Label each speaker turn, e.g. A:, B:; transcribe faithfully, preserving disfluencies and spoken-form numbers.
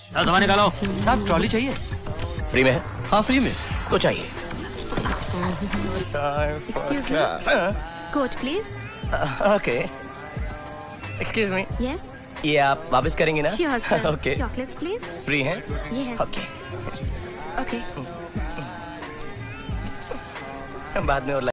A: दवा निकालो।
B: साहब ट्रॉली चाहिए?
C: फ्री में है?
B: हाँ फ्री में।
C: तो चाहिए।
D: Excuse me. Coat, please.
C: Okay. Excuse me.
D: Yes.
C: ये आप वापस करेंगे ना?
D: Sure, sir.
C: Okay.
D: Chocolates, please.
C: फ्री हैं?
D: Yes.
C: ओके।
D: Okay.
C: बाद में और